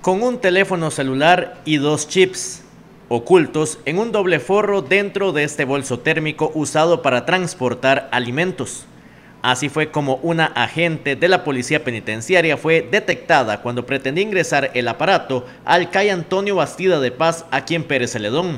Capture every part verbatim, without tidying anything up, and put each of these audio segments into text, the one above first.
con un teléfono celular y dos chips ocultos en un doble forro dentro de este bolso térmico usado para transportar alimentos. Así fue como una agente de la policía penitenciaria fue detectada cuando pretendía ingresar el aparato al C A I Antonio Bastida de Paz aquí en Pérez Celedón.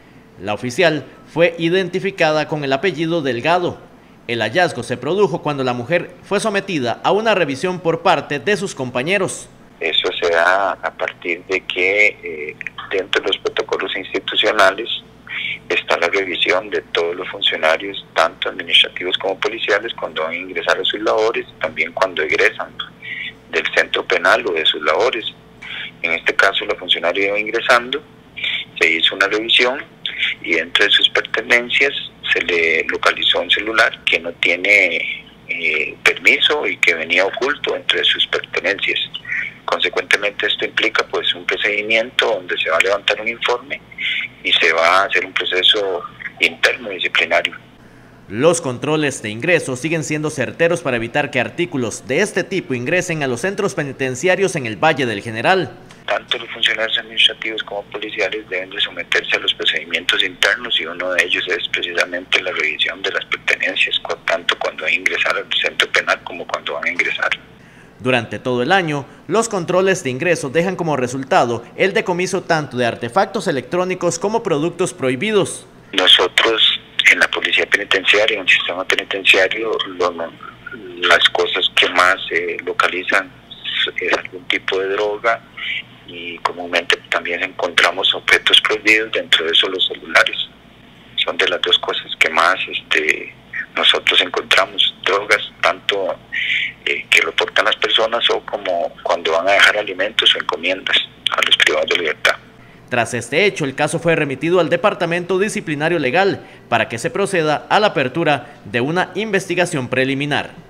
La oficial fue identificada con el apellido Delgado. El hallazgo se produjo cuando la mujer fue sometida a una revisión por parte de sus compañeros. Eso se da a partir de que eh, dentro de los protocolos institucionales está la revisión de todos los funcionarios, tanto administrativos como policiales, cuando van a ingresar a sus labores, también cuando egresan del centro penal o de sus labores. En este caso, la funcionaria iba ingresando, se hizo una revisión y dentro de sus pertenencias se le localizó un celular que no tiene eh, permiso y que venía oculto entre sus pertenencias. Consecuentemente, esto implica pues un procedimiento donde se va a levantar un informe y se va a hacer un proceso interno disciplinario. Los controles de ingreso siguen siendo certeros para evitar que artículos de este tipo ingresen a los centros penitenciarios en el Valle del General. Tanto los funcionarios administrativos como policiales deben de someterse a los procedimientos internos y uno de ellos es precisamente la revisión de las pertenencias, tanto cuando van a ingresar al centro penal como cuando van a ingresar. Durante todo el año, los controles de ingreso dejan como resultado el decomiso tanto de artefactos electrónicos como productos prohibidos. Nosotros en la policía penitenciaria, en el sistema penitenciario, lo, las cosas que más se eh, localizan es algún tipo de droga y comúnmente también encontramos objetos prohibidos, dentro de eso los celulares. Son de las dos cosas que más este, nosotros encontramos, drogas, tanto eh, que lo portan las personas o como cuando van a dejar alimentos o encomiendas a los privados de libertad. Tras este hecho, el caso fue remitido al Departamento Disciplinario Legal para que se proceda a la apertura de una investigación preliminar.